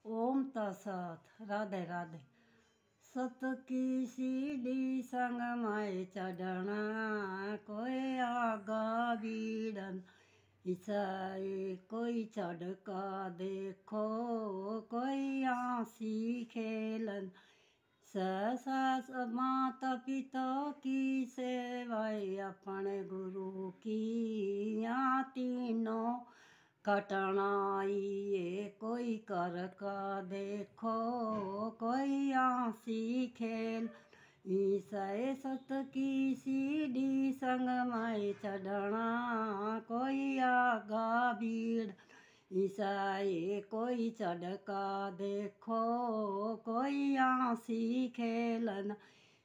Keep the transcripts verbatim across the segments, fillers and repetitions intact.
ओम तत्सत। राधे राधे। सत की सीढ़ी संग माए चढ़ना, कोई आगा बीड़न ईसाए कोई चढ़ का देखो, कोई आंसी खेलन। सास माता पिता की सेवाए अपने गुरु की, यहाँ तीनों कटनाई ये कोई कर का देखो, कोई आंसी खेल। ईसाए सत की सीढ़ी संग माए चढ़ना, कोई आगा भीड़ ईसाए कोई चढ़ का देखो, कोई आंसी खेलन।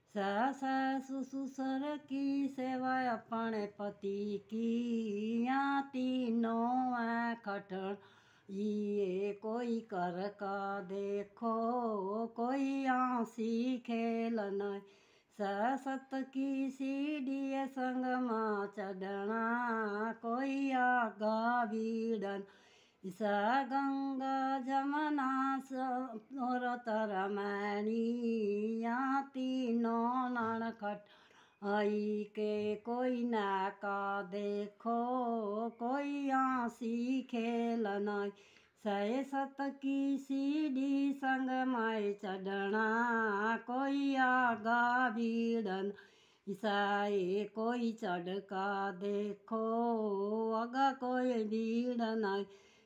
सास ससुर की सेवा अपने पति की, यहाँ तीनों खटन ये कोई कर का देखो, कोई आंसी खेलन। सत की सीढ़ी संग माँ चढ़ना, कोई आगा भीड़न ईसा गंगा जमुना और तरमैनी, यहाँ तीनों ननखट आई के कोई नाका देखो, कोई आंसी खेलन। सै सत की सीढ़ी संग माए चढ़ना, कोई आगा भीड़न ईसाए कोई चढ़ का देखो, अगा कोई भीड़ नहीं।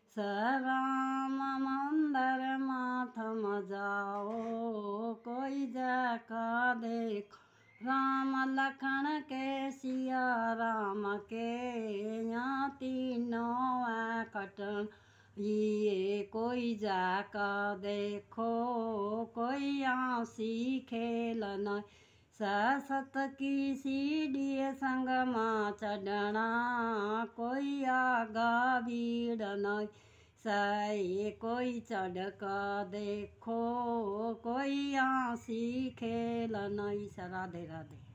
राम मंदिर माथम जाओ, कोई जाका देखो, राम लखन के सिया राम के, यहाँ तीनों कटन ये कोई जाका देखो, कोई आंसी खेलन। सत की सीढ़ी संग माँ चढ़ना, कोई आगा भीड़ नहीं साए कोई चढ़ का देखो, कोई आंसी खेलन। राधे राधे।